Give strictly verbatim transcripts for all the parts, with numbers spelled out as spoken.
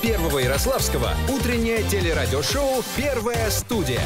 первого Ярославского утреннее телерадиошоу «Первая студия».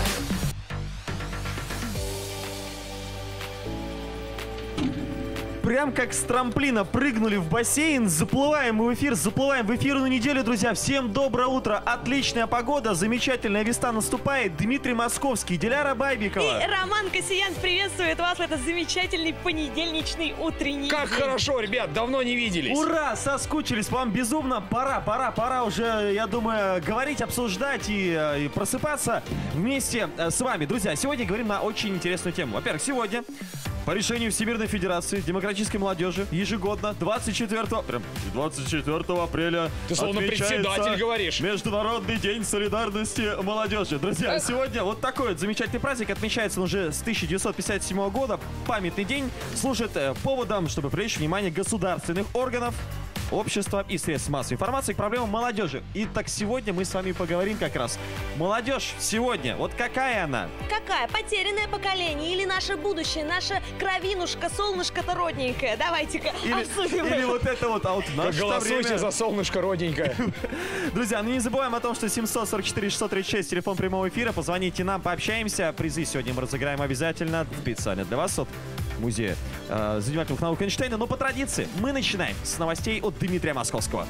Прям как с трамплина прыгнули в бассейн, заплываем в эфир, заплываем в эфирную неделю, друзья. Всем доброе утро, отличная погода, замечательная весна наступает. Дмитрий Московский, Диляра Байбикова. И Роман Кассиян приветствует вас в этот замечательный понедельничный утренний Как день. хорошо, ребят, давно не виделись. Ура, соскучились по вам безумно. Пора, пора, пора уже, я думаю, говорить, обсуждать и, и просыпаться вместе с вами. Друзья, сегодня говорим на очень интересную тему. Во-первых, сегодня по решению Всемирной Федерации демократической молодежи ежегодно двадцать четвёртого, прям двадцать четвёртого апреля Ты словно председатель говоришь. Международный день солидарности молодежи. Друзья, Эх. сегодня вот такой вот замечательный праздник отмечается он уже с тысяча девятьсот пятьдесят седьмого года. Памятный день служит э, поводом, чтобы привлечь внимание государственных органов, общества и средств массовой информации к проблемам молодежи. Итак, сегодня мы с вами поговорим как раз. Молодежь сегодня, вот какая она? Какая? Потерянное поколение или наше будущее, наша кровинушка, солнышко-то родненькое? Давайте-ка Или, обсудим или это. вот это вот, а вот в Как наше голосуйте время... за солнышко родненькое. Друзья, ну не забываем о том, что семьсот сорок четыре шестьсот тридцать шесть, телефон прямого эфира. Позвоните нам, пообщаемся. Призы сегодня мы разыграем обязательно специально для вас от музея э, занимательных наук Эйнштейна. Но по традиции мы начинаем с новостей от Дмитрия Московского.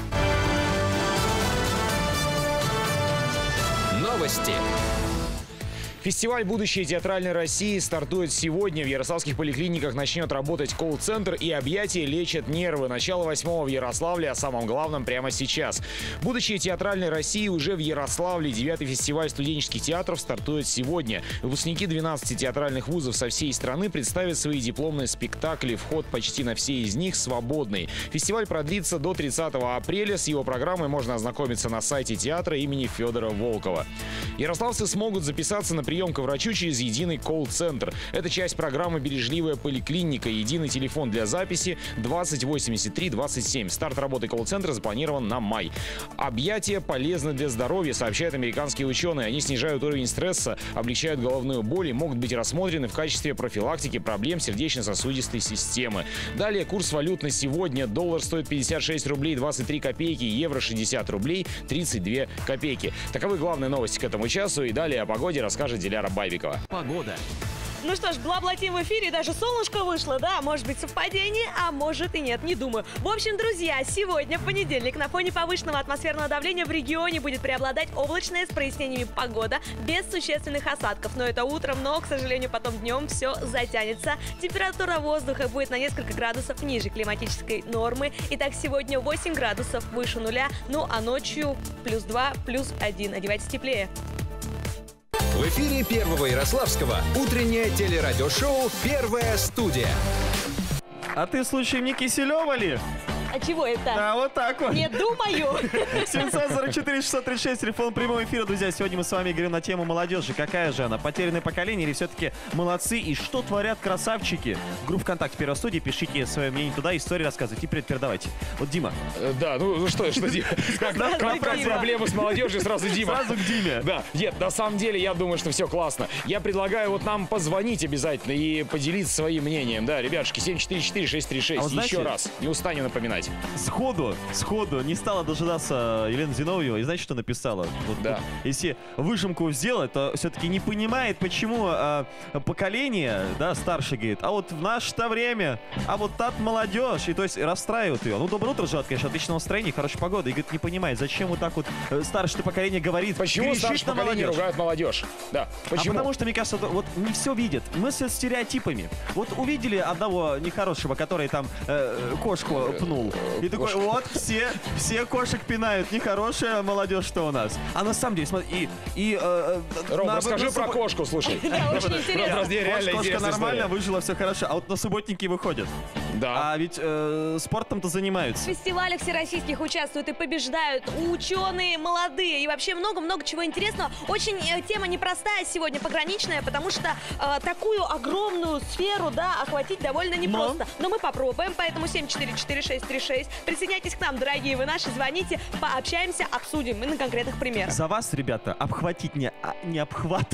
Новости. Фестиваль «Будущее театральной России» стартует сегодня. В ярославских поликлиниках начнет работать колл-центр, и объятия лечат нервы. Начало восьмого в Ярославле, о самом главном прямо сейчас. «Будущее театральной России» уже в Ярославле. Девятый фестиваль студенческих театров стартует сегодня. Выпускники двенадцати театральных вузов со всей страны представят свои дипломные спектакли. Вход почти на все из них свободный. Фестиваль продлится до тридцатого апреля. С его программой можно ознакомиться на сайте театра имени Федора Волкова. Ярославцы смогут записаться на прием к врачу через единый колл-центр. Это часть программы «Бережливая поликлиника». Единый телефон для записи двадцать восемьдесят три двадцать семь. Старт работы колл-центра запланирован на май. Объятия полезны для здоровья, сообщают американские ученые. Они снижают уровень стресса, облегчают головную боль и могут быть рассмотрены в качестве профилактики проблем сердечно-сосудистой системы. Далее курс валют на сегодня. Доллар стоит пятьдесят шесть рублей двадцать три копейки, евро шестьдесят рублей тридцать две копейки. Таковы главные новости к этому часу. И далее о погоде расскажет Диляра Байбикова. Погода. Ну что ж, бла-блатим в эфире, даже солнышко вышло, да, может быть совпадение, а может и нет, не думаю. В общем, друзья, сегодня, понедельник, на фоне повышенного атмосферного давления в регионе будет преобладать облачная с прояснениями погода, без существенных осадков. Но это утром, но, к сожалению, потом днем все затянется. Температура воздуха будет на несколько градусов ниже климатической нормы. Итак, сегодня восемь градусов выше нуля, ну а ночью плюс два, плюс один. Одевайтесь теплее. В эфире первого Ярославского утреннее телерадиошоу «Первая студия». А ты, случаем, не Киселева ли? А чего это? Да, вот так вот. Не думаю. семьсот сорок четыре шестьсот тридцать шесть, телефон прямого эфира, друзья. Сегодня мы с вами говорим на тему молодежи. Какая же она? Потерянное поколение или все-таки молодцы? И что творят красавчики? Группа ВКонтакте Первой студии. Пишите свое мнение туда, истории рассказывайте. Теперь передавайте. Вот Дима. Э, Да, ну ну что, что Дима? Как как- как Дима. проблемы с молодежью, сразу Дима. Сразу к Диме. Да, нет, на самом деле я думаю, что все классно. Я предлагаю вот нам позвонить обязательно и поделиться своим мнением. Да, ребятушки, семь четыре четыре шесть три шесть. А вот Еще знаете- раз, не устанем напоминать. Сходу, сходу не стала дожидаться Елены Зиновьева. И знаете, что написала? Вот, Да. вот, если выжимку сделать, то все-таки не понимает, почему а, поколение, да, старше говорит, а вот в наше-то время, а вот так молодежь. И то есть расстраивают ее. Ну, доброе утро, Жат, конечно, отличного настроения, хорошей погоды. И говорит, не понимает, зачем вот так вот э, старшее поколение говорит. Почему кричит старшее на поколение молодежь. ругают молодежь? Да, почему? А потому что, мне кажется, вот не все видят. Мы с стереотипами. Вот увидели одного нехорошего, который там э, кошку пнул. И такой, кошку. вот, все, все кошек пинают. Нехорошая молодежь, что у нас. А на самом деле, смотри, и... и э, Ром, на- расскажи на про суббо- кошку, слушай. Да, очень интересно. Просто реально Кошка интересная нормально, история. выжила, все хорошо. А вот на субботники выходят. Да. А ведь э, спортом-то В занимаются. фестивалях всероссийских участвуют и побеждают ученые, молодые и вообще много-много чего интересного. Очень э, тема непростая сегодня, пограничная, потому что э, такую огромную сферу, да, охватить довольно непросто. Но мы попробуем, поэтому семь четыре четыре шесть три шесть. Присоединяйтесь к нам, дорогие вы наши, звоните, пообщаемся, обсудим и на конкретных примерах. За вас, ребята, обхватить не, а,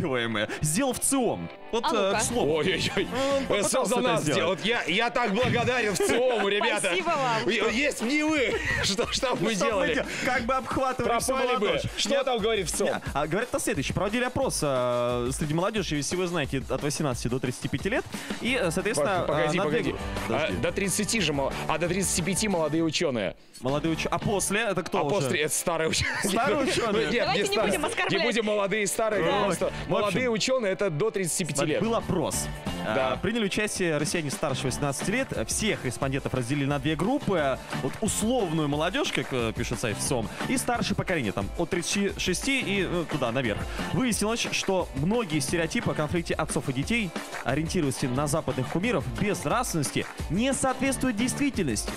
необхватываемое. Сделал в ЦИОМ. Вот А э, ну-ка. к слову. Ой-ой-ой. Он Э, Что попытался за это нас сделать. делать? Я, я так благодарен ударил в ЦИОМу, ребята. Спасибо вам. Есть не вы. Что ж там вы Что мы делали? дел- Как бы обхватывали всю Пропали бы. молодежь. Что там говорит в ЦИОМ? А, говорят на следующее. Проводили опрос а, среди молодежи, если вы знаете, от восемнадцати до тридцати пяти лет. И, а, соответственно... Погоди, а, на две погоди. группы. А, Подожди. до тридцати же, мол- а до тридцати пяти молодые ученые. Молодые ученые. А после? Это кто А уже? после это старые ученые. Старые ученые. Нет, Давайте не старые. будем оскорблять. Не будем молодые и старые. Да. Просто В молодые общем, ученые это до тридцати пяти лет. Был опрос. Да. А, Приняли участие россияне старше восемнадцати лет. Всех респондентов разделили на две группы. Вот условную молодежь, как э, пишет сайт ВСОМ, и старшее поколение, там, от тридцати шести и э, туда, наверх. Выяснилось, что многие стереотипы о конфликте отцов и детей, ориентируясь на западных кумиров, без нравственности, не соответствуют действительности.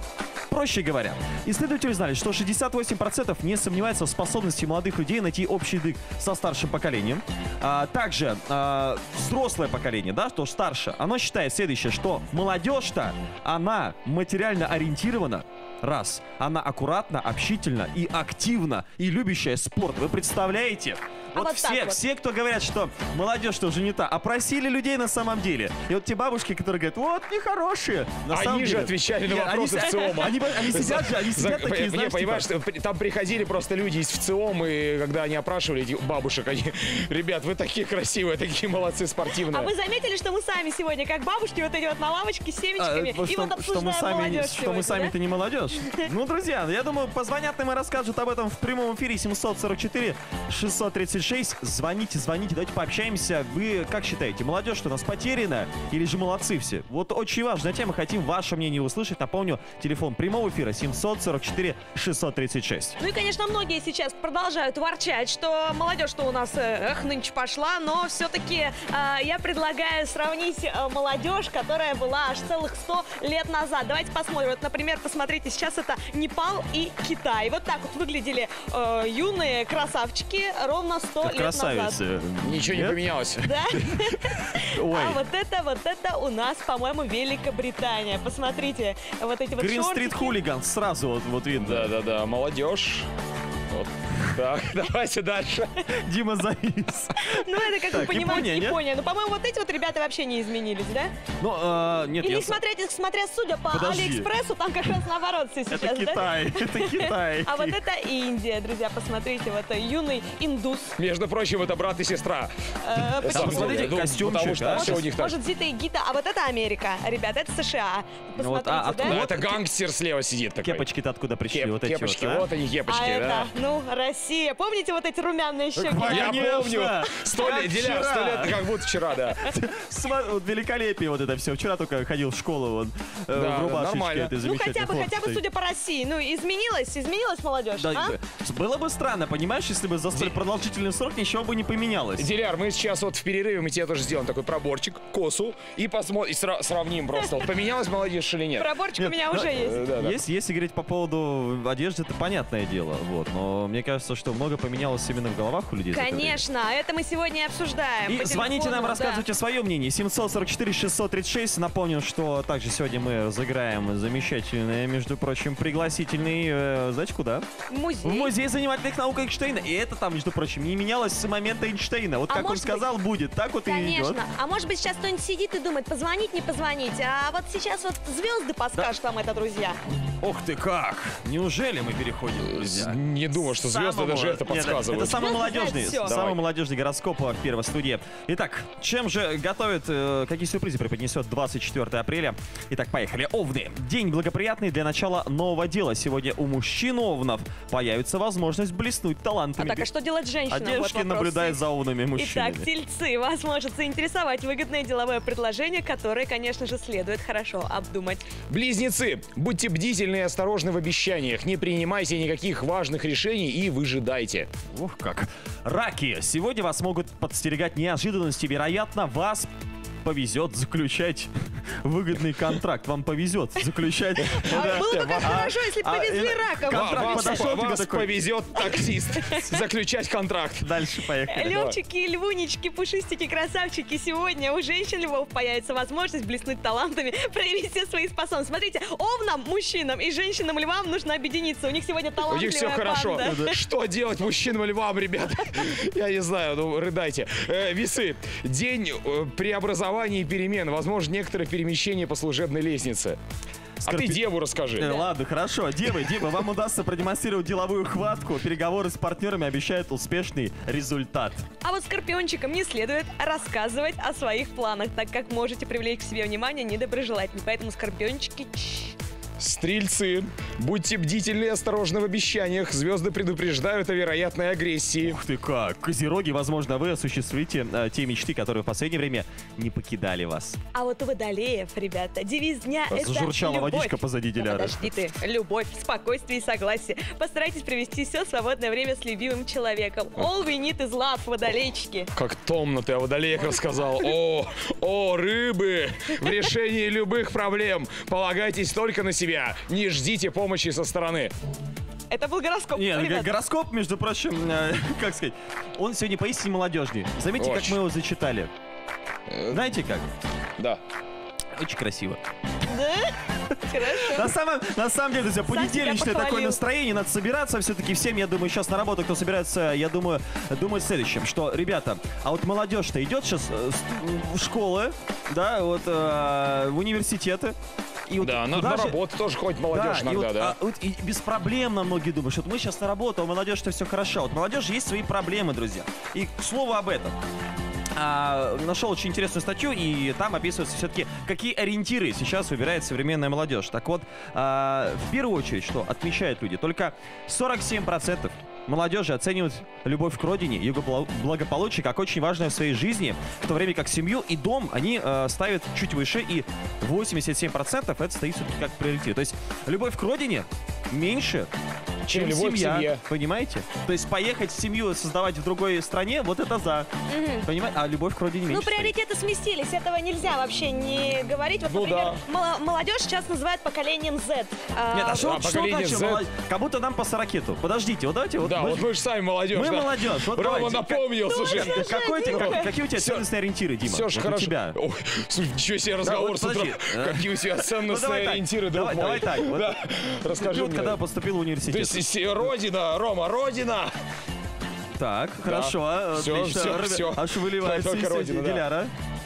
Проще говоря, исследователи узнали, что шестьдесят восемь процентов не сомневаются в способности молодых людей найти общий язык со старшим поколением. А, также а, взрослое поколение, да, что старше, оно считает следующее, что молодежь-то, она материально ориентирована. Раз. Она аккуратна, общительна и активна, и любящая спорт. Вы представляете? А Вот, вот так все, вот. все, кто говорят, что молодежь тоже не та, опросили людей на самом деле. И вот те бабушки, которые говорят, вот, нехорошие. На Они самом же деле- отвечали на Нет, вопросы они, в ЦИОМа. Они, они сидят же, они сидят За- такие, не, знаешь, понимаешь, типа, что при- там приходили просто люди из ВЦИОМ, и когда они опрашивали этих бабушек, они, ребят, вы такие красивые, такие молодцы, спортивные. А вы заметили, что мы сами сегодня, как бабушки, вот эти вот на лавочке с семечками, а, вот и что, вот что мы обсуждаем сами, молодежь что мы сегодня, сами-то да? не молодежь. Ну, друзья, я думаю, позвонят нам и расскажут об этом в прямом эфире семьсот сорок четыре шестьсот тридцать шесть. Звоните, звоните, давайте пообщаемся. Вы как считаете, молодежь что у нас потеряна или же молодцы все? Вот очень важная тема, хотим ваше мнение услышать. Напомню, телефон прямого эфира семьсот сорок четыре шестьсот тридцать шесть. Ну и, конечно, многие сейчас продолжают ворчать, что молодежь, что у нас, э, эх, нынче пошла, но все-таки я предлагаю сравнить э, молодежь, которая была аж целых сто лет назад. Давайте посмотрим. Вот, например, посмотрите, сейчас это Непал и Китай. Вот так вот выглядели э, юные красавчики ровно сто лет назад. Красавицы. Ничего не Нет? поменялось. Да? Ой. А вот это, вот это у нас, по-моему, Великобритания. Посмотрите, вот эти вот Green Street шортики. Hooligans сразу вот, вот видно. Да-да-да, молодежь. Вот. Так, давайте дальше. Дима завис. Ну, это, как вы Так, понимаете, Япония, нет? Япония. Ну, по-моему, вот эти вот ребята вообще не изменились, да? Ну, э, нет, Или я... смотря, смотря, судя по Подожди. Алиэкспрессу, там как раз наоборот все сейчас, Это да? Китай, это Китай. А вот это Индия, друзья, посмотрите, вот юный индус. Между прочим, это брат и сестра. Э, почему? посмотрите, Ну, костюмчик, потому что а? все у Может, них так. может, Зита и Гита, а вот это Америка, ребята, это США. Ну вот, Посмотрите, а да? Да, Вот это ки- гангстер слева сидит такой. Кепочки-то откуда пришли? Кеп- вот эти кепочки, вот, а? вот они кепочки, А да. это, ну, Россия. Помните вот эти румяные щеки? Я Конечно. помню. Сто Как лет, Диляр, вчера. сто лет, как будто вчера, да. Сма- вот великолепие вот это все. Вчера только ходил в школу вот, э, Да, в рубашечке нормально. этой Ну, замечательной. хотя бы, хотя бы, хлопчатой. судя по России. Ну, изменилась, изменилась молодежь, Да, а? да. Было бы странно, понимаешь, если бы за столь продолжительный срок ничего бы не поменялось. Диляр, мы сейчас вот в перерыве, мы тебе тоже сделаем такой проборчик, косу, и посмотрим, и сра- сравним просто. Вот поменялась молодежь или нет? Проборчик у Нет, меня ну, уже есть. Э, да, да. Если, если говорить по поводу одежды, это понятное дело. Вот. Но мне кажется, что много поменялось именно в головах у людей. за это время. Конечно, это мы сегодня и обсуждаем. И по звоните телефону, нам, да. рассказывайте свое мнение. семьсот сорок четыре шестьсот тридцать шесть. Напомню, что также сегодня мы разыграем замечательный, между прочим, пригласительный, э, знаете куда? Музей. В музей занимательных наук Эйнштейна. И это там, между прочим, не менялось с момента Эйнштейна. Вот А как он может быть- сказал, будет, так вот и идет. Конечно. А может быть, сейчас кто-нибудь сидит и думает, позвонить, не позвонить. А вот сейчас вот звезды подскажут вам это, друзья. Ох ты как! Неужели мы переходим, друзья? Не думаю, что звезды Самому- даже это Нет, подсказывают. Это самый Звезды молодежный, знают всё. самый Давай. молодежный гороскоп в первой студии. Итак, чем же готовит, э, какие сюрпризы преподнесет двадцать четвёртое апреля? Итак, поехали. Овны. День благоприятный для начала нового дела. Сегодня у мужчин овнов появится возможность блеснуть А талантами. так, а что делать женщинам? А Вот девушки вопрос. наблюдают за овнами мужчинами. Итак, тельцы, вас может заинтересовать выгодное деловое предложение, которое, конечно же, следует хорошо обдумать. Близнецы, будьте бдительны и осторожны в обещаниях, не принимайте никаких важных решений и выжидайте. Ух как. Раки. Сегодня вас могут подстерегать неожиданности. Вероятно, вас повезет заключать выгодный контракт. Вам повезет заключать. А было бы как а- хорошо, если бы а, повезли э, раком. контракт Вас, подошел тебе вас такой. повезет таксист заключать контракт. Дальше поехали. Левчики, львунечки, пушистики, красавчики, сегодня у женщин львов появится возможность блеснуть талантами, проявить все свои способности. Смотрите, овнам, мужчинам и женщинам-львам нужно объединиться. У них сегодня У талантливая них все хорошо. банда. Что делать мужчинам и львам, ребята? Я не знаю, ну рыдайте. Э, Весы. День э, преобразований и перемен. Возможно, некоторые перемены перемещения по служебной лестнице. А Скорпи- ты деву расскажи. Э, Ладно, хорошо. Девы, девы, вам удастся продемонстрировать деловую хватку. Переговоры с партнерами обещают успешный результат. А вот скорпиончикам не следует рассказывать о своих планах, так как можете привлечь к себе внимание недоброжелательных. Поэтому скорпиончики... чш. Стрельцы, будьте бдительны и осторожны в обещаниях. Звезды предупреждают о вероятной агрессии. Ух ты как! Козероги, возможно, вы осуществите э, те мечты, которые в последнее время не покидали вас. А вот у водолеев, ребята, девиз дня — это Зажурчала любовь. водичка позади Ну, Диляры. подожди ты. Любовь, спокойствие и согласие. Постарайтесь провести все свободное время с любимым человеком. All we need is love, водолейчики. Как томно ты о водолеях рассказал. О, о, рыбы! В решении любых проблем полагайтесь только на себя. Не ждите помощи со стороны. Это был гороскоп, Нет, ребята. гороскоп, между прочим, э, как сказать, он сегодня поистине молодежный. Заметьте, как Очень. мы его зачитали. Знаете как? Да. Очень красиво. Да? Хорошо. На самом, на самом деле, друзья, Сам себя понедельничное такое похвалил. настроение, надо собираться все-таки всем, я думаю, сейчас на работу, кто собирается, я думаю, думает следующем, что, ребята, а вот молодежь-то идет сейчас э, с- в школы, да, вот э, в университеты. И вот Да, на, куда на же- работу тоже ходит молодежь и иногда, вот, да. а, вот и беспроблемно многие думают, что вот мы сейчас на работу, а у молодежи-то все хорошо. Вот молодежи есть свои проблемы, друзья. И к слову об этом. А, нашел очень интересную статью, и там описывается все-таки, какие ориентиры сейчас выбирает современная молодежь. Так вот, а, в первую очередь, что отмечают люди, только сорок семь процентов молодежи оценивают любовь к родине и ее благополучие как очень важное в своей жизни, в то время как семью и дом они э, ставят чуть выше, и восемьдесят семь процентов это стоит все-таки как приоритет. То есть любовь к родине меньше, Чем чем любовь к семья, семье. понимаете? То есть поехать семью создавать в другой стране, вот это за, понимаете? А любовь к родине Ну, меньше стоит. приоритеты сместились, этого нельзя вообще не говорить. Вот, Ну например, да. мало- молодежь сейчас называют поколением Z. А, Нет, а что, А что поколение значит Z? молод- Как будто нам по сорокету. Подождите, вот давайте, вот Да, мы вот же- мы же сами молодежь. мы да. молодежь. Вот Рома давайте. напомнил, слушай. Как- какой ты- Дима. какие у тебя Всё- ценностные ориентиры, Дима? Все же Вот у хорошо. тебя. Ой, слушай, ничего себе разговор вот с утра. подожди. Какие у тебя Ну, ценностные давай так. ориентиры, друг Давай- мой. давай так, вот. Да. Ты Расскажи вот мне. когда поступил в То университет. есть с- родина, Рома, родина. Так, хорошо, Всё, отлично. всё, Ребят, всё. Аж выливается Только из родина, да. Диляра.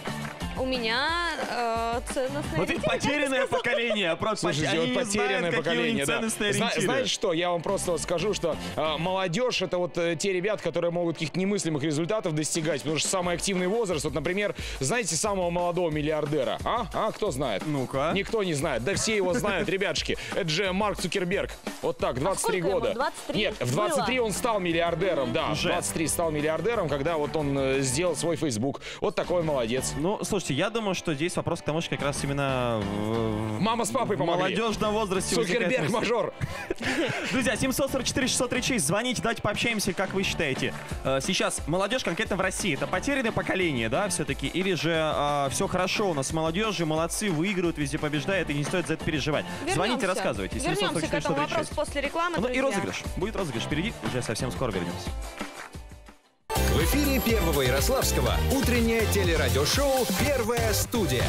У меня э, ценностные Вот и ориентиры, потерянное поколение. Просто Слушайте, они вот не потерянное знают, какие у поколение, них да. ценностные Зна- ориентиры. Знаете что, я вам просто вот скажу, что э, молодежь — это вот э, те ребята, которые могут каких-то немыслимых результатов достигать, потому что самый активный возраст, вот, например, знаете самого молодого миллиардера? А? А? Кто знает? Ну-ка. Никто не знает. Да все его знают, ребятушки. Это же Марк Цукерберг. Вот так, двадцать три сколько ему? года. двадцать три Нет, в двадцать три он стал миллиардером, да. В Уже. двадцать три стал миллиардером, когда вот он э, сделал свой Facebook. Вот такой молодец. Ну, слушайте, я думаю, что здесь вопрос к тому, что как раз именно в, Мама с папой в помогли. молодежном возрасте возникает Цукерберг мысль. мажор. Друзья, семьсот сорок четыре шестьсот тридцать шесть, звоните, давайте пообщаемся, как вы считаете. э, Сейчас молодежь конкретно в России, это потерянное поколение, да, все-таки? Или же все хорошо у нас с молодежью, молодцы, выигрывают, везде побеждают, и не стоит за это переживать? Звоните, Вернемся. рассказывайте. семьсот сорок Вернемся к четыре этому шестьсот тридцать вопросу шесть. после рекламы, Ну и друзья. розыгрыш. Будет розыгрыш впереди, уже совсем скоро вернемся. В эфире Первого Ярославского утреннее телерадиошоу «Первая студия».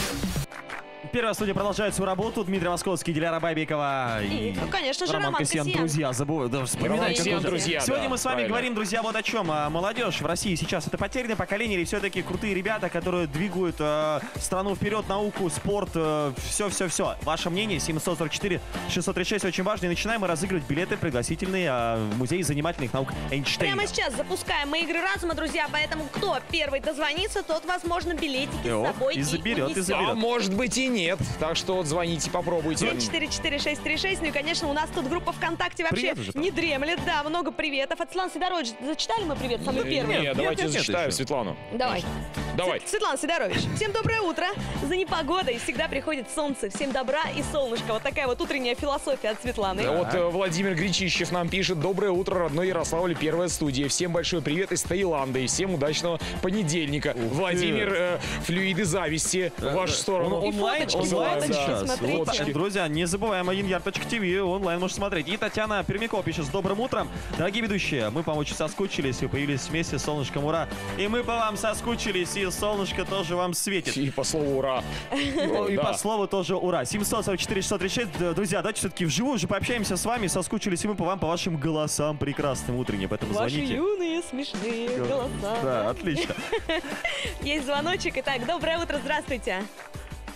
Первая студия продолжает свою работу. Дмитрий Московский, Диляра Бабикова И, ну, конечно же, Роман Кассиан. Кассиан. Друзья, забыл, да, вспоминаю, Роман как Кассиан, уже. друзья, Сегодня да, мы с вами правильно. говорим, друзья, вот о чем. А, Молодежь в России сейчас это потерянное поколение или все-таки крутые ребята, которые двигают э, страну вперед, науку, спорт, все-все-все. Ваше мнение, семьсот сорок четыре шестьсот тридцать шесть, очень важно. И начинаем мы разыгрывать билеты пригласительные э, в Музей занимательных наук Эйнштейна. Прямо сейчас запускаем мы игры разума, друзья, поэтому кто первый дозвонится, тот, возможно, билетики О, с собой и заберет, и унесет. заберет. А может быть и нет. Так что вот звоните, попробуйте. семь четыре четыре шесть три шесть. Ну и, конечно, у нас тут группа ВКонтакте вообще Привет уже там. не дремлет. Да, много приветов. От Светланы Сидорович. Зачитали мы привет самый первый? Не, Нет, давайте нет, нет, зачитаем еще. Светлану. Давай. Давай. С- Светлана Сидорович. Всем доброе утро. За непогодой всегда приходит солнце. Всем добра и солнышко. Вот такая вот утренняя философия от Светланы. Да, Вот э, Владимир Гречищев нам пишет: доброе утро, родной Ярославль, первая студия. Всем большой привет из Таиланда и всем удачного понедельника. Владимир, э, флюиды зависти в вашу сторону. Он- онлайн, фоточки, онлайн фоточки, сейчас. смотрите. Вот, так, друзья, не забываем один яр точка ти ви, онлайн можешь смотреть. И Татьяна Пермякова пишет: с добрым утром. Дорогие ведущие, мы, по-моему, очень соскучились и появились вместе с солнышком, ура. И мы по вам соскучились, и солнышко тоже вам светит. И по слову ура. Ну, и Да. по слову тоже ура. семьсот сорок четыре шестьсот тридцать шесть. Друзья, давайте все-таки вживую уже пообщаемся с вами. Соскучились и мы по вам, по вашим голосам прекрасным утренним. Поэтому Ваши звоните. юные смешные голоса. Да, отлично. Есть звоночек. Итак, доброе утро, здравствуйте.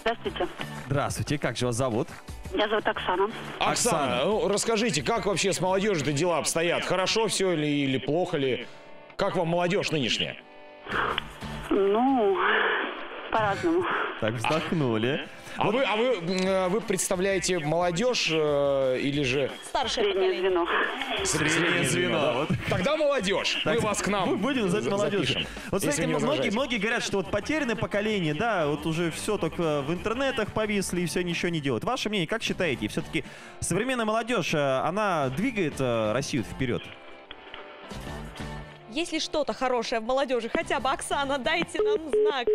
Здравствуйте. Здравствуйте, как же вас зовут? Меня зовут Оксана. Оксана, Оксана. ну, расскажите, как вообще с молодежью-то дела обстоят? Хорошо все или, или плохо ли? Как вам молодежь нынешняя? Ну, по-разному. Так, вздохнули. А вы, а вы, м, вы представляете молодежь э, или же Старшее Среднее поколение. звено. Среднее звено. да? Вот. Тогда молодежь. Мы вас к нам Мы будем называть за- молодежью. запишем, Вот если смотрите, не многие, возражаете. многие говорят, что вот потерянное поколение, да, вот уже все только в интернетах повисли и все ничего не делают. Ваше мнение, как считаете, все-таки современная молодежь, э, она двигает э, Россию вперед? Если что-то хорошее в молодежи, хотя бы, Оксана, дайте нам знак.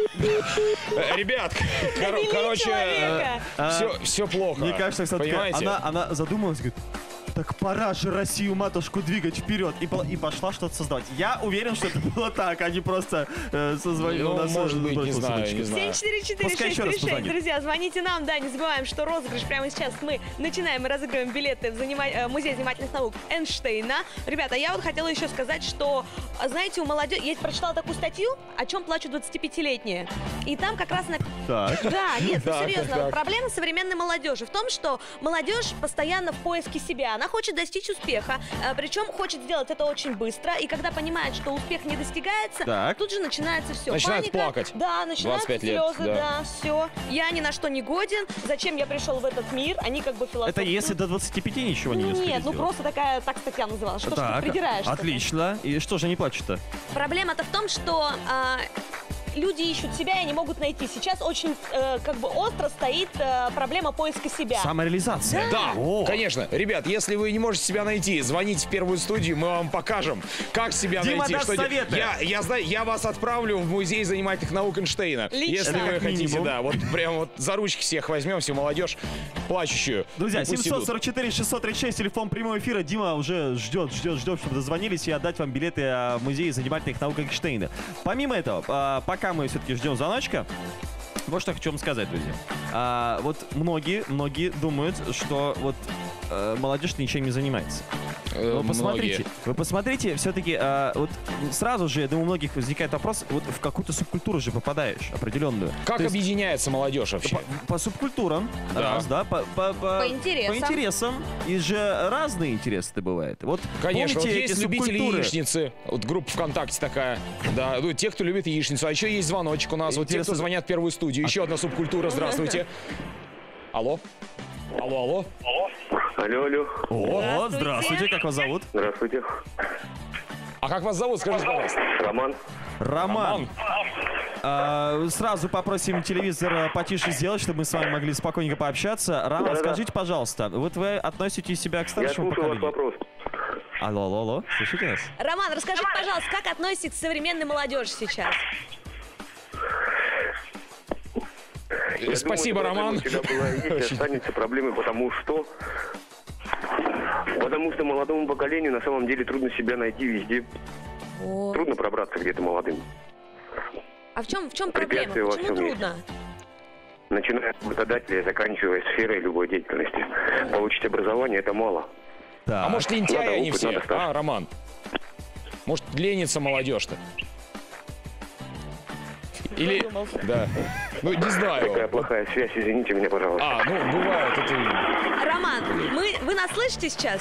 Э, Ребят, кор- Довели короче, человека. все, все плохо. Мне кажется, Оксана, такая, понимаете? она, она задумалась, говорит, так пора же Россию, матушку, двигать вперед. И, по- и пошла что-то создавать. Я уверен, что это было так, а не просто э, созвонили Ну, у нас. может э, быть, не бросился знаю, дочка. не знаю. семь четыре четыре Пускай шесть еще раз три шесть. позвонит. Друзья, звоните нам, да, не забываем, что розыгрыш прямо сейчас мы начинаем и разыгрываем билеты в занима- э, Музей занимательных наук Эйнштейна. Ребята, я вот хотела еще сказать, что, а, знаете, у молодежи... Я прочитала такую статью, о чем плачут двадцатипятилетние. И там как раз... На... Так. Да, нет, ну Так, серьезно, так, так. проблема современной молодежи в том, что молодежь постоянно в поиске себя. Она хочет достичь успеха, э, причем хочет сделать это очень быстро. И когда понимает, что успех не достигается, Так. тут же начинается все. Начинает Паника. плакать. Да, начинаются двадцать пять лет, слезы, да. да, все. Я ни на что не годен. Зачем я пришел в этот мир? Они как бы Это философствуют. если до двадцати пяти ничего не Ну, успели нет, ну сделать. просто такая, так статья называлась. Что ж ты Так, придираешься? отлично. И что же они плачут-то? Проблема-то в том, что а, люди ищут себя и не могут найти. Сейчас очень э, как бы остро стоит э, проблема поиска себя. Самореализация. Да, О. конечно. Ребят, если вы не можете себя найти, звоните в первую студию, мы вам покажем, как себя Дима найти. даст Что де- советы. Я, я, знаю, я вас отправлю в Музей занимательных наук Эйнштейна. Лично. Если Это вы как хотите, минимум. да. Вот прям вот за ручки всех возьмем, всю молодежь плачущую. Друзья, И пусть семьсот идут. сорок четыре шестьсот тридцать шесть, телефон прямого эфира. Дима уже ждет, ждет, ждет, чтобы дозвонились и отдать вам билеты а, в Музей занимательных наук Эйнштейна. Помимо этого, а, пока мы все-таки ждем звоночка, вот что я хочу вам сказать, друзья. А, вот многие, многие думают, что вот э, молодежь ничем не занимается. Э, Вы посмотрите, многие. вы посмотрите, все-таки вот сразу же, я думаю, у многих возникает вопрос, вот в какую-то субкультуру же попадаешь определенную. Как То есть объединяется молодежь вообще? по, по субкультурам, Да. раз, да, по, по, по, По интересам. по интересам. И же разные интересы-то бывают. Вот Конечно, вот помните есть эти любители субкультуры? яичницы. Вот группа ВКонтакте такая. Да, ну, те, кто любит яичницу. А еще есть звоночек у нас. Вот те, Интересно. кто звонят в первую студию. Еще одна субкультура. Здравствуйте. Алло. Алло, алло. Алло, алло. О, Здравствуйте. здравствуйте, как вас зовут? Здравствуйте. А как вас зовут? Скажите, пожалуйста. Роман. Роман. А, сразу попросим телевизор а, потише сделать, чтобы мы с вами могли спокойненько пообщаться. Роман, Да-да-да. скажите, пожалуйста, вот вы относите себя к Я старшему слушаю ваш поколению? вопрос. Алло, алло, алло, слышите нас? Роман, расскажите, пожалуйста, как относитесь к современной молодежи сейчас? Я Спасибо, думаю, Роман. проблема всегда была и есть, и останется проблемой, потому что... Потому что молодому поколению на самом деле трудно себя найти везде. О. Трудно пробраться где-то молодым. А в чем, в чем проблема? Препятствия во Почему всем трудно? Начиная от работодателя, заканчивая сферой любой деятельности. Получить образование – это мало. Так. А может, лентяи Надо они опыт, все? надо стаж. А, Роман? Может, ленится молодежь-то? Или... Задумался. Да. Ну, не Такая знаю. плохая связь, извините меня, пожалуйста. А, ну, бывает. Это... Роман, мы, вы нас слышите сейчас?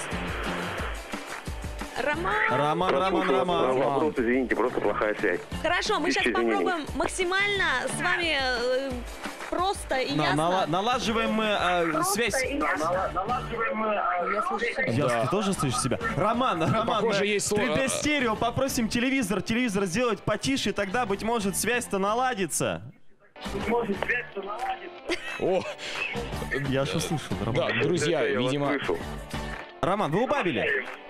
Роман. Роман, Роман, Роман. Вопрос, извините, просто плохая связь. Хорошо, мы сейчас Извинения. попробуем максимально с вами э, просто и На- ясно. нала- налаживаем мы а, связь. Я слышу себя. Я, Да. Ты тоже слышишь себя? Роман, Роман, похоже, мы есть слово- три дэ стерео, попросим телевизор, телевизор сделать потише, тогда, быть может, связь-то наладится. О, Я что слышал, Роман? да, друзья, Это я вас видимо... слышу. Роман, вы убавили?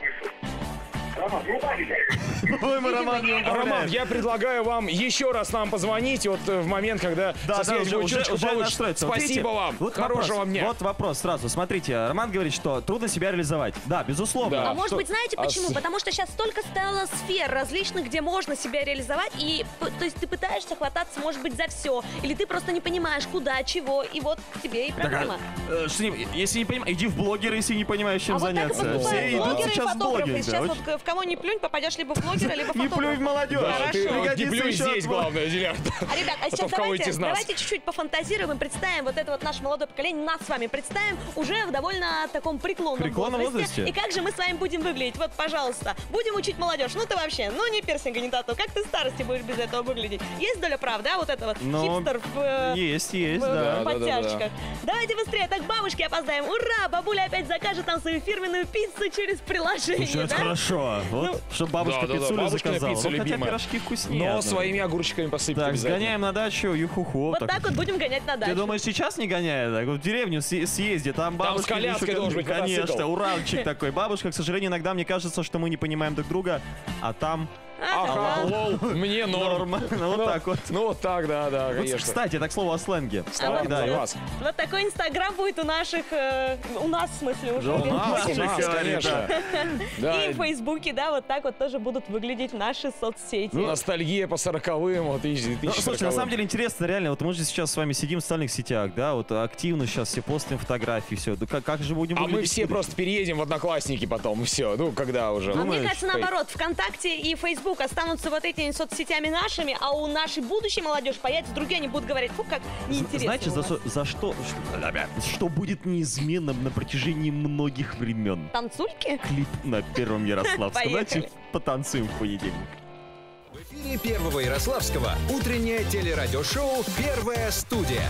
Ой, мы Роман не убавляем. Роман, я предлагаю вам еще раз нам позвонить вот э, в момент, когда Да, со да, связью уже, будет уже, чуточку уже получше. настроится. Вот Спасибо видите, вам. Вот Хорошего вопрос, дня. Вот вопрос сразу. Смотрите, Роман говорит, что трудно себя реализовать. Да, безусловно. Да. А может что- быть, знаете а почему? с- Потому что сейчас столько стало сфер различных, где можно себя реализовать, и п- то есть ты пытаешься хвататься, может быть, за все, или ты просто не понимаешь, куда, чего, и вот тебе и Так, а, проблема. э, что не- если не понимаешь, иди в блогеры, если не понимаешь, чем А вот так и заняться. поступают Все идут блогеры и сейчас в фотографы. блогинг. да, Сейчас очень- вот к- в кого не плюнь, попадешь либо в блогера, либо в Не плюнь в молодежь. Да, ты вот не Пригодится плюнь еще здесь, твой. главное, Диляр. А, ребят, а то сейчас в кого давайте, из нас? давайте чуть-чуть пофантазируем и представим вот это вот наше молодое поколение, нас с вами представим уже в довольно таком преклонном, Преклонном возрасте. возрасте. И как же мы с вами будем выглядеть? Вот, пожалуйста, будем учить молодежь. Ну ты вообще, ну не пирсинга, не тату. Как ты в старости будешь без этого выглядеть? Есть доля правды, да? Вот это вот Ну, хипстер в, э, Есть, есть, в, да. в Да, да, да, подтяжках. Давайте быстрее, так к бабушке опоздаем. Ура! Бабуля опять закажет нам свою фирменную пиццу через приложение, Слушай, это да? хорошо. Вот, Ну, чтобы бабушка Да, да, да, пиццулю бабушкина заказала. пицца Ну, хотя любимая. пирожки вкуснее. Но одно. своими огурчиками посыпать Так, обязательно. сгоняем на дачу, юху-ху. Вот так вот будем гонять на дачу. Ты думаешь, сейчас не гоняет? Так, вот в деревню съ- съезди, там бабушка... с коляской Миша, должен быть конечно, мотоцикл. уранчик такой. Бабушка, к сожалению, иногда мне кажется, что мы не понимаем друг друга, а там Ага, лол, мне норм. норма. Ну, вот Ну, так вот. Ну вот так, да, да, Вот, конечно. кстати, так слово о сленге. Ладно, Да, за и вот вас. Вот такой инстаграм будет у наших, э, у нас в смысле уже. Да, у блин. нас, У нас, говорит, конечно. Да, И в Фейсбуке, да, вот так вот тоже будут выглядеть наши соцсети. ностальгия по сороковым, вот тысяча Ну, тысяча слушай, на самом сороковым. деле интересно, реально, вот мы же сейчас с вами сидим в социальных сетях, да, вот активно сейчас все постим фотографии, все. Да как, как же будем А мы выглядеть все в будущем? просто переедем в Одноклассники потом, все, ну когда уже. А мне думаешь, кажется, наоборот, ВКонтакте и Фейсбук останутся вот этими соцсетями нашими, а у нашей будущей молодежи появятся другие, они будут говорить, фу, как неинтересно. Знаете, у за, вас». что- за что, что, что будет неизменным на протяжении многих времен? Танцульки? Клип на Первом Ярославском. Поехали. Давайте потанцуем в понедельник. В эфире Первого Ярославского утреннее телерадиошоу «Первая студия».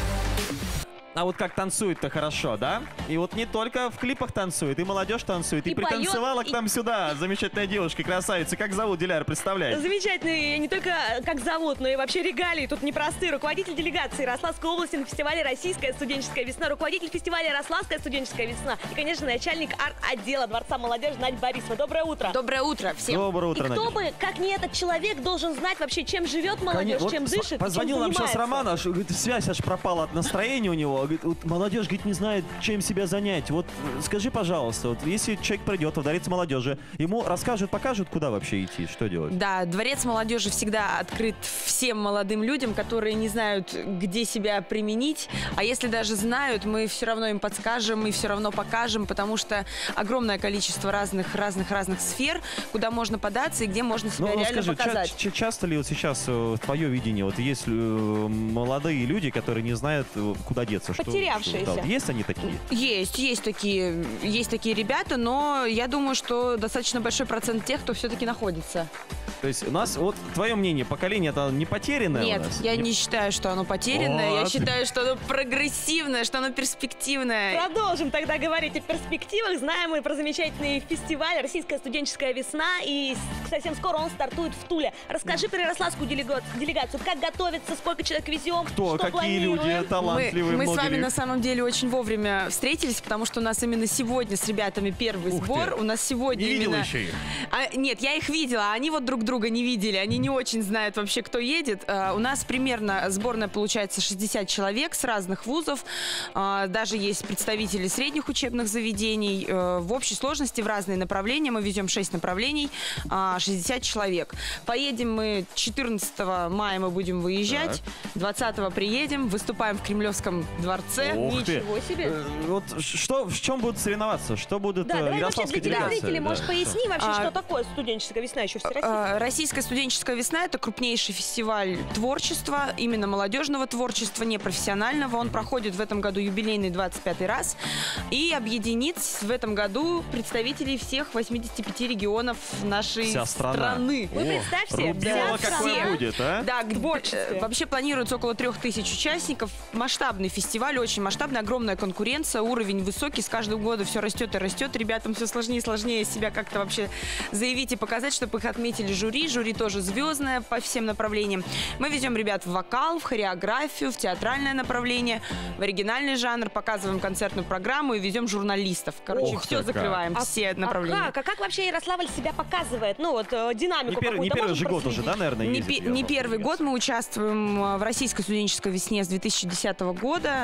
А вот как танцует-то хорошо, да? И вот не только в клипах танцует, и молодежь танцует, и, И пританцевала поет, к нам сюда. Замечательная девушка, красавица. Как зовут, Диляр, представляете? Замечательные, не только как зовут, но и вообще регалии тут непростые. Руководитель делегации Ярославской области на фестивале «Российская студенческая весна», руководитель фестиваля «Ярославская студенческая весна» и, конечно, начальник арт-отдела Дворца молодежи Надя Борисова. Доброе утро. Доброе утро всем. Доброе И утро, кто Надя. бы, как не этот человек, должен знать вообще, чем живет молодежь, Вот чем с- дышит, и Позвонил чем нам сейчас занимается. Роман, аж, говорит, связь аж пропала от настроения у него. Говорит, вот молодежь, говорит, не знает, чем себя занять. Вот э, скажи, пожалуйста, вот если человек придет во Дворец молодежи, ему расскажут, покажут, куда вообще идти, что делать? Да, Дворец молодежи всегда открыт всем молодым людям, которые не знают, где себя применить. А если даже знают, мы все равно им подскажем и все равно покажем, потому что огромное количество разных, разных, разных сфер, куда можно податься и где можно себя Ну, реально скажи, ча- показать. ча- часто ли вот сейчас э, твое видение, вот есть э, молодые люди, которые не знают, э, куда деться? что- Потерявшиеся. что- да, есть они такие? Есть, есть такие, есть такие ребята, но я думаю, что достаточно большой процент тех, кто все-таки находится. То есть у нас, вот твое мнение, поколение это не потерянное у Нет, нас? я не считаю, что оно потерянное. Я Вот. считаю, что оно прогрессивное, что оно перспективное. Продолжим тогда говорить о перспективах. Знаем мы про замечательный фестиваль «Российская студенческая весна». И с- совсем скоро он стартует в Туле. Расскажи про ярославскую делега- делегацию. Как готовиться, сколько человек везем, Кто, что какие планируем. люди Мы, талантливые, мы с много вами ли? на самом деле очень вовремя встретились, потому что у нас именно сегодня с ребятами первый Ух ты. сбор. У нас сегодня Не видел именно... еще их? А, нет, я их видела, а они вот друг друга не видели. Они не очень знают вообще, кто едет. А, у нас примерно сборная получается шестьдесят человек с разных вузов. А, даже есть представители средних учебных заведений. А, в общей сложности в разные направления. Мы везем шесть направлений, а, шестьдесят человек. Поедем мы четырнадцатого мая мы будем выезжать. двадцатого приедем, выступаем в Кремлевском дворце. Ух ты. Ничего себе. Э, Вот что, в чем будут соревноваться? Что будут Да, э, давай вообще для ярославская телезрителей, делегация? может, Да. поясни вообще, А, что такое студенческая весна еще всероссийская? А, Российская студенческая весна – это крупнейший фестиваль творчества, именно молодежного творчества, непрофессионального. Он проходит в этом году юбилейный двадцать пятый раз и объединит в этом году представителей всех восьмидесяти пяти регионов нашей Вся страна. страны. Вы представьте, Рубилово вся какое страна- будет, а? Да, г- творчестве. э, вообще планируется около трех тысяч участников. Масштабный фестиваль, очень масштабный, огромная конкуренция, уровень высокий. С каждым годом все растет и растет. Ребятам все сложнее и сложнее себя как-то вообще заявить и показать, чтобы их отметили жюри. Жюри тоже звездное по всем направлениям. Мы везем ребят в вокал, в хореографию, в театральное направление, в оригинальный жанр, показываем концертную программу и везем журналистов. Короче, Ух ты все как. закрываем, все направления. А как? А как вообще Ярославль себя показывает? Ну вот э, динамику Не, пер- не какую-то первый можем же год уже, проследить? да, наверное, Не, ездит пе- не Ярославская первый делегация? год мы участвуем э, в Российской студенческой весне с две тысячи десятого года.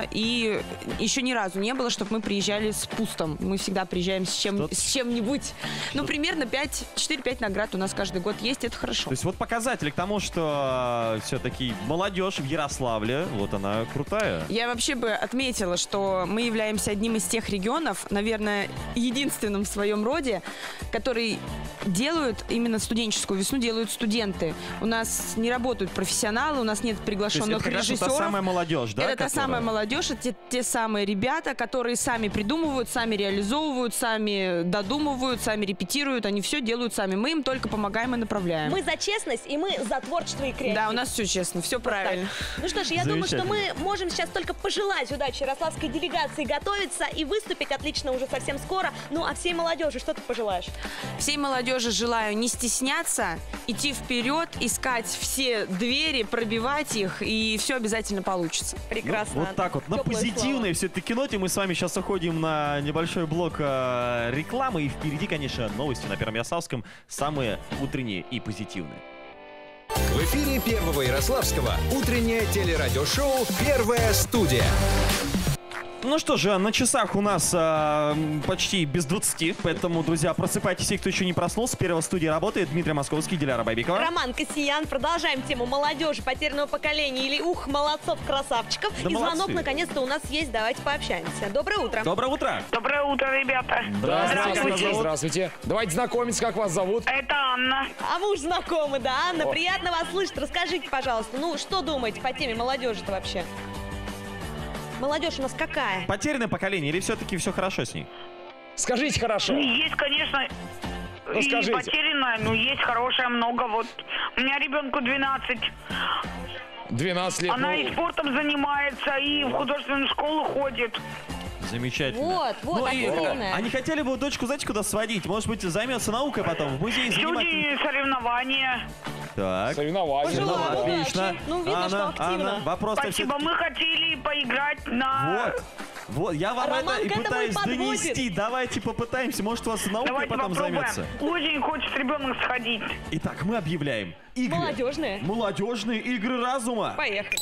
И еще ни разу не было, чтобы мы приезжали с пустом. Мы всегда приезжаем с, чем, с чем-нибудь. Ну, примерно четыре-пять наград у нас каждый год есть, это хорошо. То есть вот показатель к тому, что э, все-таки молодежь в Ярославле, вот она крутая. Я вообще бы отметила, что мы являемся одним из тех регионов, наверное, единственным в своем роде, который делают именно студенческую весну, делают студенты. У нас не работают профессионалы, у нас нет приглашенных То есть это, режиссеров. та самая молодежь, да? Это которая... та самая молодежь, это те, те самые ребята, которые сами придумывают, сами реализовывают, сами додумывают, сами репетируют, они все делают сами. Мы им только помогаем и направляем. Мы за честность, и мы за творчество и креатив. Да, у нас все честно, все правильно. Ну что ж, я думаю, что мы можем сейчас только пожелать удачи ярославской делегации готовиться и выступить отлично уже совсем скоро. Ну, а всей молодежи что ты пожелаешь? Всей молодежи желаю не стесняться, идти вперед, искать все двери, пробивать их, и все обязательно получится. Прекрасно. Ну, вот так вот, на позитивной все-таки ноте мы с вами сейчас уходим на небольшой блок э, рекламы. И впереди, конечно, новости на Первом Ярославском, самые утренние и позитивные. В эфире Первого Ярославского утреннее телерадиошоу «Первая студия». Ну что же, на часах у нас э, почти без двадцати, поэтому, друзья, просыпайтесь, все, кто еще не проснулся. Первая студия работает. Дмитрий Московский, Диляра Бабикова. Роман Кассиян. Продолжаем тему молодежи, потерянного поколения или ух, молодцов, красавчиков. Да и звонок молодцы. наконец-то у нас есть. Давайте пообщаемся. Доброе утро. Доброе утро. Доброе утро, ребята. Здравствуйте. Здравствуйте. Давайте знакомиться, как вас зовут? Это Анна. А вы уж знакомы, да, Анна? О. Приятно вас слышать. Расскажите, пожалуйста, ну что думаете по теме молодежи-то вообще? Молодежь у нас какая? Потерянное поколение или все-таки все хорошо с ней? Скажите хорошо. Есть, конечно, Ну, и скажите. потерянная, но есть хорошее много. Вот у меня ребенку двенадцать. двенадцать лет. Она ну, и спортом занимается, и в художественную школу ходит. Замечательно. Вот, вот, Ну и, отлично. а не хотели бы дочку, знаете, куда сводить? Может быть, займется наукой потом, в музее занимательно. Сегодня соревнования. Так. Соревнования. Пожелаю ну, удачи. Отлично. Ну, видно, что Анна, активно. Анна, вопрос-то Спасибо, всё-таки- мы хотели поиграть на... Вот. Вот, я вам Роман это и к этому и пытаюсь подводит. донести. Давайте попытаемся, может, у вас наукой Давайте потом попробуем. займется. Очень хочет ребенок сходить. Итак, мы объявляем игры. Молодежные. Молодежные игры разума. Поехали.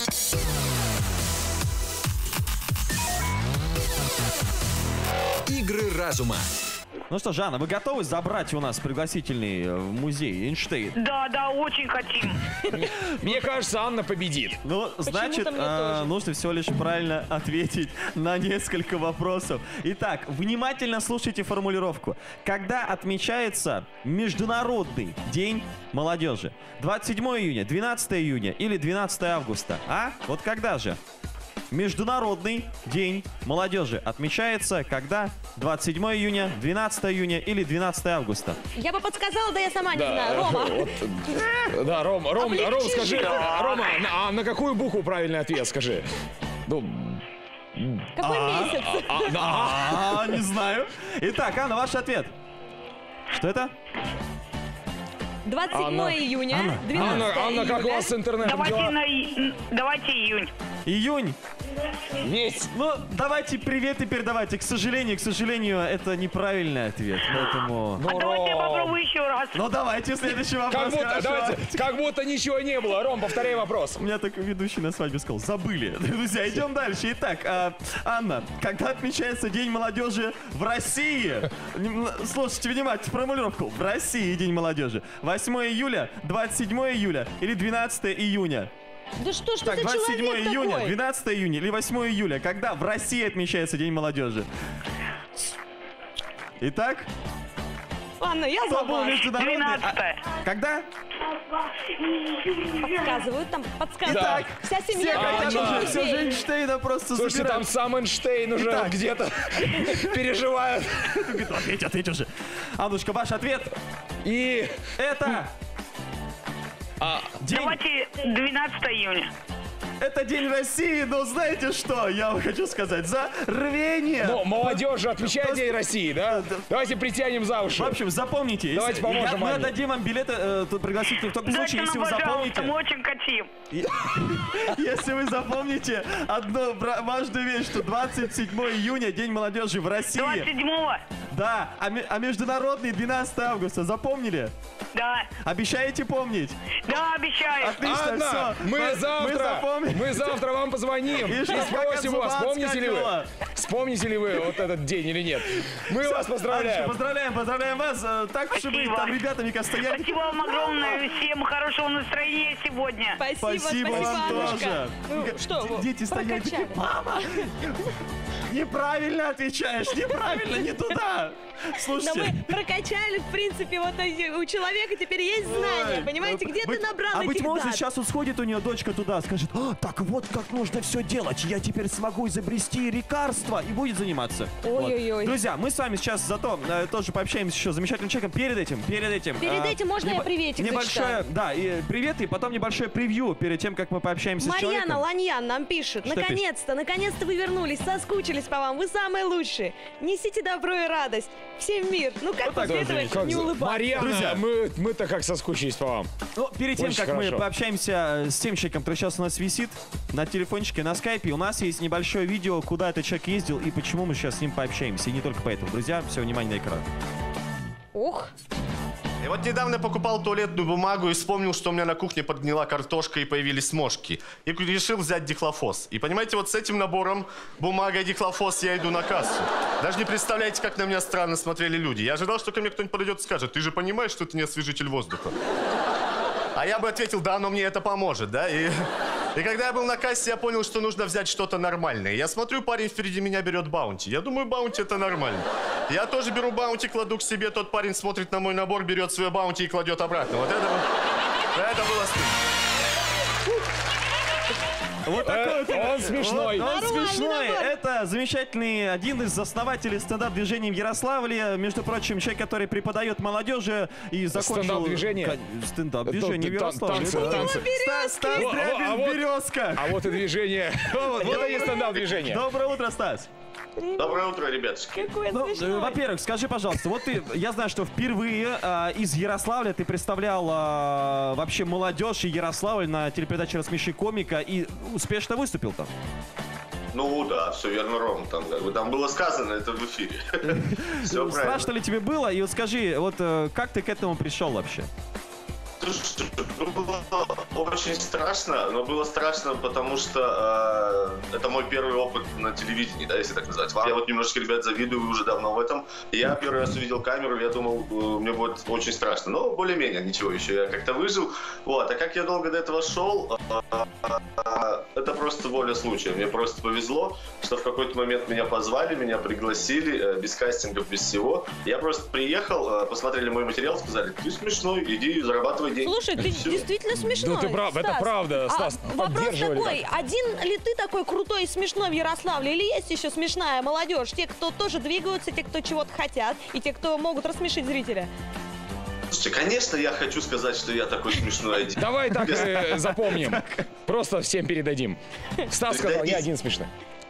Игры разума. Ну что, Жанна, вы готовы забрать у нас пригласительный э, в музей Эйнштейн? Да, да, очень хотим. Мне кажется, Анна победит. Ну, значит, мне э, тоже. нужно всего лишь правильно ответить на несколько вопросов. Итак, внимательно слушайте формулировку. Когда отмечается Международный день молодежи? двадцать седьмого июня, двенадцатого июня или двенадцатого августа? А? Вот когда же? Международный день молодежи отмечается когда? двадцать седьмого июня, двенадцатого июня или двенадцатого августа? Я бы подсказала, да я сама не знаю. Рома. Вот, э, да, Ром, Ром, Облегчи Ром, скажи, жизнь. а, Рома, на- а на какую букву правильный ответ, скажи? Ну, Какой месяц? а, да. А, не знаю. Итак, Анна, ваш ответ. Что это? двадцать седьмого Анна. июня, Анна. двенадцатого Анна, Анна, как у июля. вас с интернетом Давайте, дела? на... и- давайте июнь. Июнь. Есть. Ну, давайте привет и передавайте. К сожалению, к сожалению, это неправильный ответ. Поэтому... Ну, А давайте я Ром. попробую еще раз. Ну, давайте следующий вопрос. Как будто, хорошо. давайте, как будто ничего не было. Ром, повторяй вопрос. У меня только ведущий на свадьбе сказал, забыли. Друзья, идем дальше. Итак, а, Анна, когда отмечается День молодежи в России? Нем- Слушайте внимательно формулировку. В России День молодежи. восьмого июля, двадцать седьмого июля или двенадцатого июня? Да что ж ты Так, за двадцать седьмого человек июня, такой? двенадцатого июня или восьмого июля? Когда в России отмечается День молодежи? Итак, Анна, я кто за был вас. международный... а, двенадцатое. когда? Подсказывают там, подсказывают. Итак, Вся все семья хотят хочет уже музей. все Эйнштейна просто Слушайте, там собирают. сам Эйнштейн уже Итак. где-то переживает. Ответь, ответь уже. Аннушка, ваш ответ И это... День... Давайте двенадцатого июня. Это День России, но знаете что? Я вам хочу сказать. За рвение. ну, молодежь же отмечает День России, да? Давайте притянем за уши. В общем, запомните. Давайте если- поможем я- Мы Анне. отдадим вам билеты, э, тут пригласительные в том случае, Дайте если нам, вы пожалуйста, мы запомните. очень хотим. И- Если вы запомните одну бра- важную вещь, что двадцать седьмого июня День молодежи в двадцать России. седьмого. Да, а, ме- а международный двенадцатого августа. Запомнили? Да. Обещаете помнить? Да, обещаю. Отлично, Ладно, все. мы завтра, запомним. мы завтра вам позвоним и Ишь, как спросим от вас, зуба помните ли вы, отскакивала. вспомните ли вы вот этот день или нет. Мы вас Анечка, поздравляем. поздравляем, поздравляем вас. Э, Так уж и быть, Спасибо. там ребята, мне кажется, стояли. Спасибо вам огромное. Всем хорошего настроения сегодня. Спасибо, Спасибо спасибо, вам Аннушка. тоже. Ну, Г- что, д- вот, дети стояли такие, прокачали. мама, неправильно отвечаешь, неправильно, не туда. Но Слушайте. мы прокачали, в принципе, вот эти- у человека теперь есть знания, Ой, понимаете, э, где быть- ты набрал А этих быть может, дат? сейчас вот сходит у нее дочка туда, скажет, «А, так вот как нужно все делать, я теперь смогу изобрести лекарство и будет заниматься. Ой-ой-ой. Вот. Друзья, мы с вами сейчас зато э, тоже пообщаемся еще с замечательным человеком. Перед этим, перед этим. Перед э, этим можно я приветик Небольшое, зачитаю? да, и привет, и потом небольшое превью перед тем, как мы пообщаемся с Марьяна человеком. Ланьян нам пишет. Что Наконец-то, наконец-то вы вернулись, соскучились по вам, вы самые лучшие. Несите добро и радость. Всем мир. Ну как так, после этого Как не за- улыбаться? Марьяна, Друзья. мы, мы-то как соскучились по вам. Ну, перед тем, Очень как мы хорошо. пообщаемся с тем человеком, который сейчас у нас висит на телефончике, на скайпе, у нас есть небольшое видео, куда этот человек ездил и почему мы сейчас с ним пообщаемся. И не только поэтому. Друзья, все, внимание на экран. Ох, И вот недавно я покупал туалетную бумагу и вспомнил, что у меня на кухне подгнила картошка и появились мошки. И решил взять дихлофос. И понимаете, вот с этим набором бумага и дихлофос я иду на кассу. Даже не представляете, как на меня странно смотрели люди. Я ожидал, что ко мне кто-нибудь подойдет и скажет, ты же понимаешь, что это не освежитель воздуха. А я бы ответил, да, но мне это поможет, да? И, и когда я был на кассе, я понял, что нужно взять что-то нормальное. Я смотрю, парень впереди меня берет баунти. Я думаю, баунти это нормально. Я тоже беру баунти, кладу к себе, тот парень смотрит на мой набор, берет свой баунти и кладет обратно. Вот это, вот- это было стыдно. Вот такой вот. Он смешной. Вот, он Нормальный смешной. набор. Это замечательный, один из основателей стендап-движения в Ярославле. Между прочим, человек, который преподает молодежи и закончил... Стендап-движение? Кон- Стендап-движение в Тан- Ярославле. танцы, Да. танцы. Стас, Стас Во- во- Дрябин а в вот- «Березках». А вот и движение. Вот это и стендап-движение. Доброе утро, Стас. Доброе утро, ребятушки. какой Ну, смешной. э, во-первых, скажи, пожалуйста, вот ты, я знаю, что впервые э, из Ярославля ты представлял э, вообще молодежь и Ярославль на телепередаче «Рассмеши комика» и успешно выступил там. Ну да, все верно, Ром. Там, как бы, там было сказано, это в эфире. Все правильно. Страшно ли тебе было? И вот скажи, вот э, как ты к этому пришел вообще? Слушай, было очень страшно, но было страшно, потому что э, это мой первый опыт на телевидении, да, если так назвать. Я вот немножечко, ребят, завидую, вы уже давно в этом. Я первый раз увидел камеру, я думал, э, мне будет очень страшно. Но более-менее, ничего, еще я как-то выжил. Вот, а как я долго до этого шел, э, э, это просто воля случая. Мне просто повезло, что в какой-то момент меня позвали, меня пригласили, э, без кастингов, без всего. Я просто приехал, э, посмотрели мой материал, сказали, ты смешной, иди зарабатывай деньги. Слушай, ты Всё. действительно смешной, Ну, ты прав, это Стас. правда, А Стас, вопрос поддерживали такой, один ли ты такой крутой и смешной в Ярославле, или есть еще смешная молодежь? Те, кто тоже двигаются, те, кто чего-то хотят, и те, кто могут рассмешить зрителя? Слушайте, конечно, я хочу сказать, что я такой смешной один. Давай так э, запомним. Просто всем передадим. Стас сказал, я один смешной.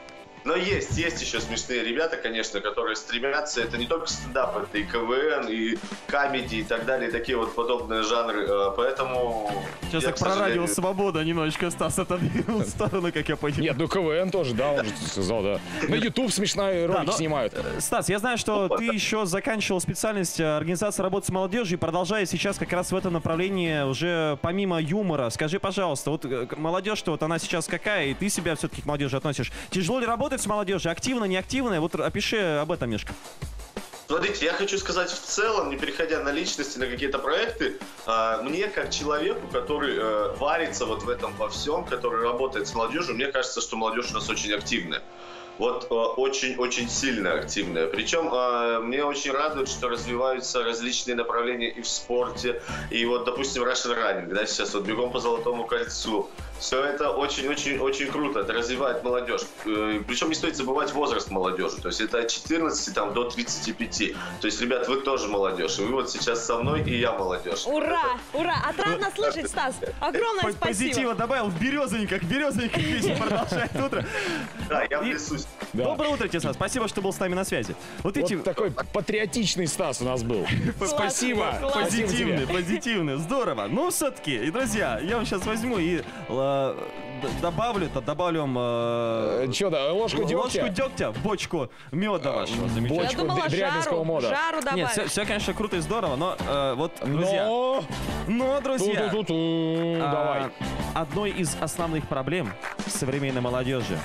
Но есть, есть еще смешные ребята, конечно, которые стремятся. Это не только стендап, это и КВН, и комедий, и так далее, и такие вот подобные жанры. Э, Поэтому... Сейчас я, так к про сожалению, радио «Свобода» немножечко Стас отодвинул в сторону, как я понимаю. Нет, ну КВН тоже, да, он же сказал, да. На YouTube смешные ролики но- снимают. Стас, я знаю, что ты еще заканчивал специальность э, организации работы с молодежью и продолжая сейчас как раз в этом направлении уже помимо юмора. Скажи, пожалуйста, вот э, молодежь-то вот она сейчас какая, и ты себя все-таки к молодежи относишь. Тяжело ли работать с молодежью? Активно, неактивно? Вот опиши об этом, Мишка. Смотрите, я хочу сказать в целом, не переходя на личности, на какие-то проекты, э, мне как человеку, который э, варится вот в этом во всем, который работает с молодежью, мне кажется, что молодежь у нас очень активная. Вот очень-очень сильно активная. Причем э, мне очень радует, что развиваются различные направления и в спорте, и вот, допустим, Russian Running, да, сейчас вот бегом по Золотому кольцу. Все это очень-очень-очень круто, это развивает молодежь. Э, причем не стоит забывать возраст молодежи, то есть это от четырнадцати там, до тридцати пяти. То есть, ребят, вы тоже молодежь, и вы вот сейчас со мной, и я молодежь. Ура! Ура! Отрадно слышать, Стас! Огромное П- спасибо! Позитива добавил в березовеньках. Березовеньках песня продолжает утро. Да, я И- трясусь. Да. Доброе утро тебе, Стас. Спасибо, что был с нами на связи. Вот эти... Вот такой патриотичный Стас у нас был. Спасибо. класс. Спасибо тебе. Позитивный, позитивный, здорово. Ну, все-таки, и, друзья, я вам сейчас возьму и э, добавлю, то добавлю вам... Э, Что да, ложку дегтя? Ложку дегтя, бочку меда вашего замечательного. Я думала, дрябинского жару, мода. жару добавишь. Нет, все, все, конечно, круто и здорово, но э, вот, друзья... Но... Но, друзья... Ту-ту-ту-ту. а, Давай. Одной из основных проблем современной молодежи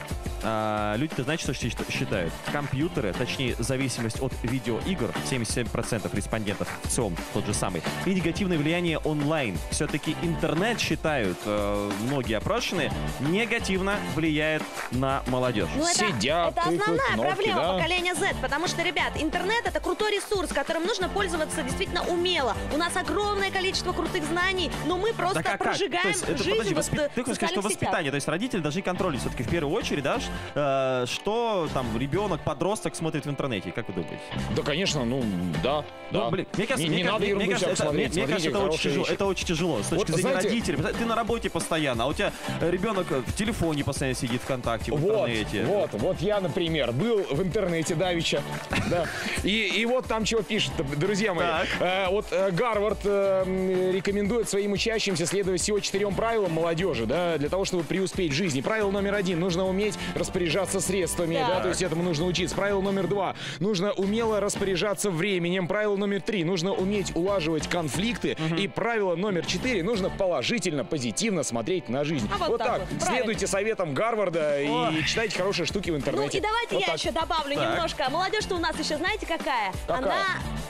а, люди-то знаете, что щ- считают? Компьютеры, точнее, зависимость от видеоигр, семьдесят семь процентов респондентов в целом тот же самый, и негативное влияние онлайн. Все-таки интернет, считают э, многие опрошенные, негативно влияет на молодежь. Ну, это, Сидят, это тыкают основная кнопки, проблема да? поколения Z, потому что, ребят, интернет — это крутой ресурс, которым нужно пользоваться действительно умело. У нас огромное количество крутых знаний, но мы просто Так, а как? прожигаем То есть, это, жизнь подожди, в воспи- Ты хочешь сказать, что социальных сетях. воспитание, то есть родители должны контролировать все-таки в первую очередь, да, ш- э, что там ребенок, подросток смотрит в интернете, как вы думаете? Да, конечно, ну, да, да. Ну, блин, мне кажется, не, мне, не надо мне, ерунду мне кажется, всякую это, мне, смотреть, мне кажется, это смотрите очень, тяжело, хорошие это очень тяжело. С точки Вот, зрения знаете- родителей. Ты на работе постоянно, а у тебя ребенок в телефоне постоянно сидит ВКонтакте, в Вот, интернете. вот, вот я, например, был в интернете давеча, да, и, и вот там чего пишет, друзья мои. Так. Э, вот э, Гарвард э, м, рекомендует своим учащимся следовать всего четырем правилам молодежи, да, для того, чтобы преуспеть в жизни. Правило номер один: нужно уметь распоряжаться средствами, Так. да, то есть этому нужно учиться. Правило номер два: нужно умело распоряжаться временем. Правило номер три: нужно уметь улаживать конфликты. И правило номер четыре: нужно положительно, позитивно смотреть на жизнь. А вот так так, вот, правильно. следуйте советам Гарварда и читайте хорошие штуки в Ну интернете. и давайте Вот я так. еще добавлю Так. немножко. Молодежь-то у нас еще знаете какая? Какая? Она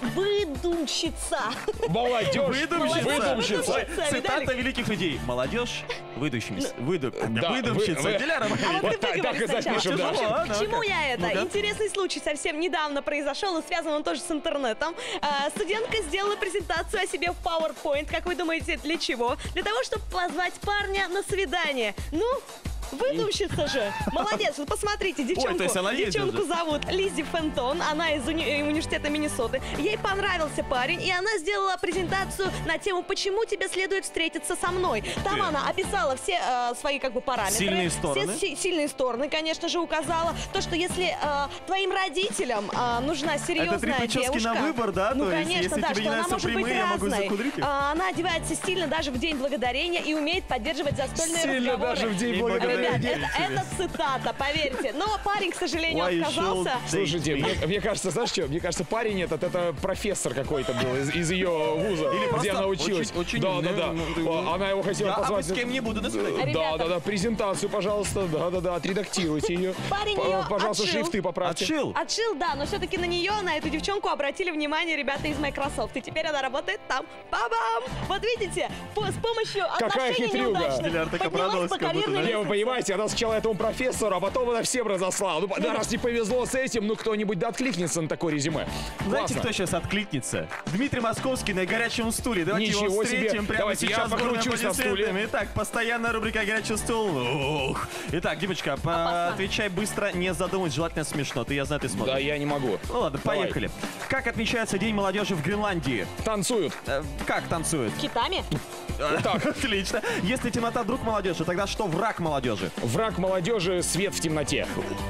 выдумщица. Молодежь! Выдумщица. Выдумщица! Ой, Выдумщица, цитата Виталик. великих людей. Молодежь, выдумщица. Выду... Да, Выдумщица. вы- вы- Диляра моя. А вот, Вот ты так- выговори так и сначала. запишем, да. В общем, Ладно, к чему ну-ка. я это? Ну-ка. Интересный случай совсем недавно произошел, и связан он тоже с интернетом. А, студентка сделала презентацию о себе в PowerPoint. Как вы думаете, для чего? Для того, чтобы позвать парня на свидание. Ну, выдумщица же. Молодец. Вот посмотрите, девчонку, то есть она ездит девчонку же. зовут Лиззи Фентон. Она из уни- э, университета Миннесоты. Ей понравился парень, и она сделала презентацию на тему «Почему тебе следует встретиться со мной?». Там Ты. она описала все э, свои как бы параметры. Сильные стороны. Все си- сильные стороны, конечно же, указала. То, что если э, твоим родителям э, нужна серьезная Это три прически девушка... на выбор, да? Ну, То есть, конечно, если да, тебе не что она нравятся может быть прямые, я могу разной. закудрить их. А, она одевается стильно даже в День Благодарения и умеет поддерживать застольные Сильно разговоры. даже в День Не Благодарения. Ребят, благодаря это, это цитата, поверьте. Но парень, к сожалению, Why you отказался. should- Слушайте, мне, мне кажется, знаешь что? Мне кажется, парень этот, это профессор какой-то был из, из ее вуза, Или где просто она училась. очень- очень да, умный, да, да. ну, ты- О, Она его хотела Я позвать. с кем не буду на свидание. Да, Ребята. да, да, презентацию, пожалуйста, да, да, да, отредактируйте ее. Парень П- её Пожалуйста, отшил. шрифты поправьте. Отшил. Отшил, да, но все-таки на нее, на эту девчонку обратили внимание ребята из Microsoft. И теперь она работает там. Ба-бам! Вот видите, по- с помощью Какая отношений хитрюга. неудачных Диляр так поднялась обрадовалась, по как будто, карьерной да? Не, вы лестнице. понимаете, она сначала этому профессору, а потом она всем разослала. Ну, да, раз не повезло с этим, ну кто-нибудь да откликнется на такое резюме. Знаете, Классно. кто сейчас откликнется? Дмитрий Московский на горячем стуле. Давайте Ничего его себе. встретим прямо Давайте я сейчас. бурными покручусь на стуле. аплодисментами. Итак, постоянная рубрика «Горячий стул». Ух. Итак, Димочка, по- Опасно. отвечай быстро, не задумывай, желательно смешно. Ты, я знаю, ты сможешь. Да, я не могу. Ну ладно, Давай. поехали. Как отмечается День молодежи в Гренландии? Танцуют. Э, как танцуют? Китами? Так. Отлично. Если темнота друг молодежи, тогда что враг молодежи? Враг молодежи — свет в темноте.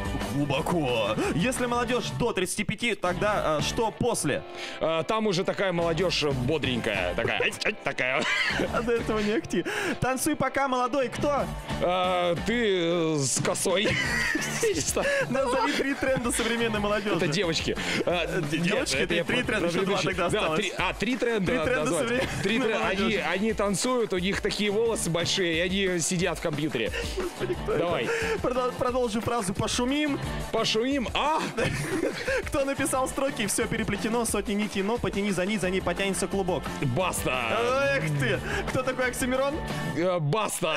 Глубоко. Если молодежь до тридцати пяти, тогда э, что после? А, Там уже такая молодежь бодренькая. Такая. ать, ать, такая. А до этого не акти. Танцуй пока, молодой. Кто? А, Ты э, с косой. Назови три тренда современной молодежи. Это девочки. А, Д- девочки, нет, это я три про- тренда, про еще два предыдущие. тогда Да, осталось. три- А, три тренда Три надо тренда назвать. современной Три тренда. молодежи. Они, они танцуют, у них такие волосы большие, и они сидят в компьютере. Давай. Продол- Продолжу фразу «пошумим». Пошумим. А! Кто написал строки «Все переплетено, сотни нитей, но потяни за нить, за ней потянется клубок». Баста. Эх ты! Кто такой Оксимирон? Э, Баста.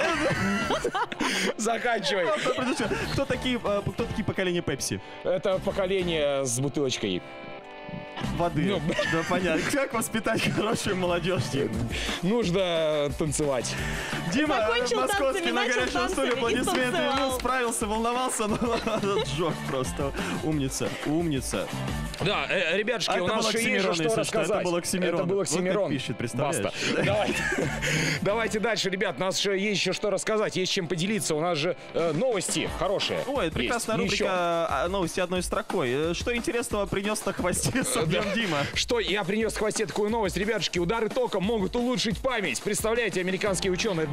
Заканчивай. Кто такие, э, кто такие поколения Пепси? Это поколение с бутылочкой. Воды. Ну. Да, понятно. Как воспитать хорошую молодежь? Нужно танцевать. Дима Закончил Московский танцами, на начал горячем танцами стуле, и аплодисменты. танцевал. Ну, справился, волновался, но отжег просто. Умница, умница. Да, э, ребятушки, А у это нас был еще есть Оксимирон, же что если что, рассказать. это был Оксимирон. Это был Вот как Оксимирон. пишет, представляешь? Баста. Давайте. Давайте дальше, ребят. У нас же есть еще что рассказать, есть чем поделиться. У нас же э, новости хорошие. Ой, это прекрасная есть. рубрика Еще. а, новости одной строкой. Э, Что интересного принес на хвосте Собьем Дима? Что я принес в хвосте такую новость. Ребятушки, удары током могут улучшить память. Представляете, американские ученые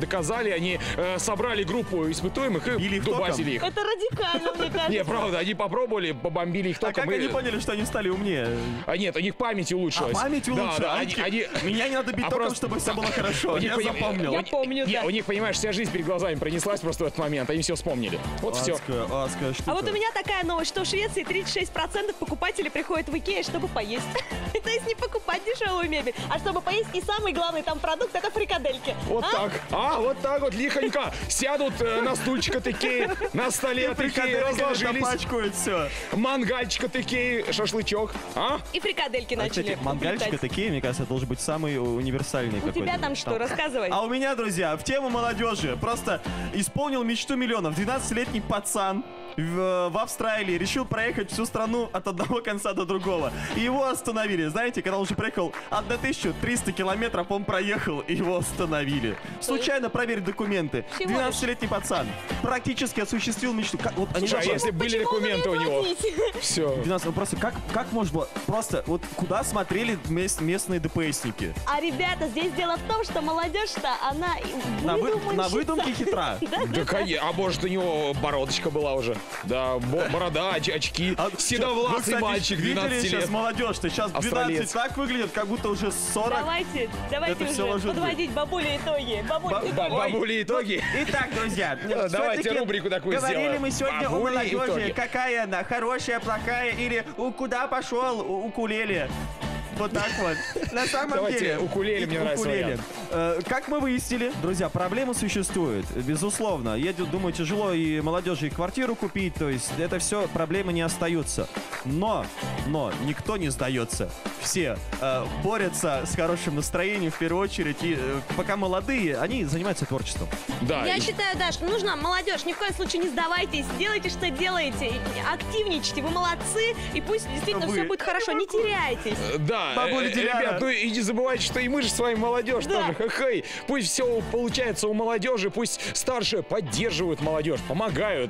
доказали, они э, собрали группу испытуемых и Били их дубасили их. Это радикально, мне кажется. Не, правда, они попробовали, побомбили их А током. как и- они поняли, что они стали умнее? А нет, у них память улучшилась. А память Да, улучшилась? да, они, они- Меня не надо бить А током, просто- чтобы все было хорошо. У них, Я поним- запомнил. Я помню, не, да. у них, понимаешь, вся жизнь перед глазами пронеслась просто в этот момент, они все вспомнили. Вот все. Адская, адская штука. А вот у меня такая новость, что в Швеции тридцать шесть процентов покупателей приходят в Икею, чтобы поесть. То есть не покупать дешевую мебель, а чтобы поесть. И самый главный там продукт — это фрикадельки. Вот А? так. А, вот так вот лихонько сядут э, на стульчик от Икеи, на столе от Икеи разложились. Напачкают все. Мангальчик от Икеи, шашлычок. А? И фрикадельки А, начали кстати, мангальчик уплетать. такие, мне кажется, должен быть самый универсальный У тебя там что, рассказывай. А у меня, друзья, в тему молодежи. Просто исполнил мечту миллионов. двенадцатилетний пацан в, в Австралии решил проехать всю страну от одного конца до другого. И его остановили. Знаете, когда он уже проехал тысячу триста километров, он проехал, и его остановили. Случайно проверить документы. Всего лишь. двенадцатилетний пацан практически осуществил мечту. Как- вот они Слушай, а даже- если были Почему он документы у умеет него? водить? Все. двенадцать, ну просто как, как можно было? Просто вот куда смотрели мест- местные ДПСники? А, ребята, здесь дело в том, что молодежь-то, она На, вы- выдуманщица. на выдумке хитра. Да, конечно. А может, у него бородочка была уже? Да, бо- борода, оч- очки. А, вы, Седовласый кстати, мальчик, видели двенадцать сейчас лет. молодежь-то? Сейчас Австралиец. двенадцать так выглядит, как будто уже сорок. Давайте, давайте Это всё уже может быть. подводить бабули итоги. Бабуль, Ба- итоги. Да, бабули итоги. Итак, друзья, Давайте всё-таки рубрику такую говорили сделаем. мы сегодня Бабули о молодежи. итоги. Какая она, хорошая, плохая или у- куда пошел у- укулеле? Вот так вот. На самом Давайте, деле... укулеле, мне нравится вариант. Э, Как мы выяснили, друзья, проблемы существуют, безусловно. Я д- думаю, тяжело и молодежи и квартиру купить, то есть это все, проблемы не остаются. Но, но, никто не сдается. Все э, борются с хорошим настроением в первую очередь. И э, пока молодые, они занимаются творчеством. Да, Я и- считаю, Даш, нужно, молодежь, ни в коем случае не сдавайтесь, делайте, что делаете, активничайте, вы молодцы, и пусть действительно Вы. все будет хорошо, не теряйтесь. Да, Бабуля э, э, Диляра. ребят, ну и не забывайте, что и мы же с вами молодежь Да. тоже. Хе-хей. Пусть все получается у молодежи, пусть старшие поддерживают молодежь, помогают,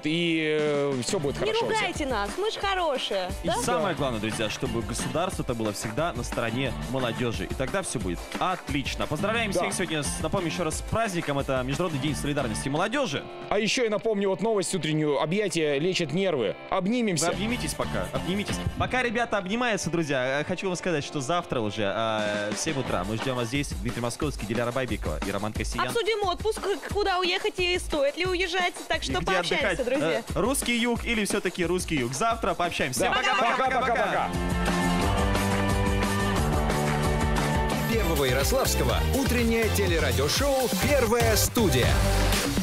и все будет Не хорошо. у всех. ругайте нас, мы же хорошие, И да? самое главное, друзья, чтобы государство-то было всегда на стороне молодежи. И тогда все будет отлично. Поздравляем Да. всех сегодня, с, напомню еще раз, с праздником. Это Международный день солидарности молодежи. А еще я напомню вот новость утреннюю. Объятия лечат нервы. Вы Обнимемся. обнимитесь пока, обнимитесь. Пока ребята обнимаются, друзья, э, хочу вам сказать, что завтра уже э, в семь утра мы ждем вас здесь. Дмитрий Московский, Диляра Байбекова и Роман Кассиян. Обсудим отпуск, куда уехать и стоит ли уезжать, так И что где пообщаемся, отдыхать? друзья. Э, русский юг или все-таки русский юг? Завтра пообщаемся. Да. Всем пока-пока-пока-пока. Пока-пока-пока. Первого Ярославского утреннее телерадиошоу «Первая студия».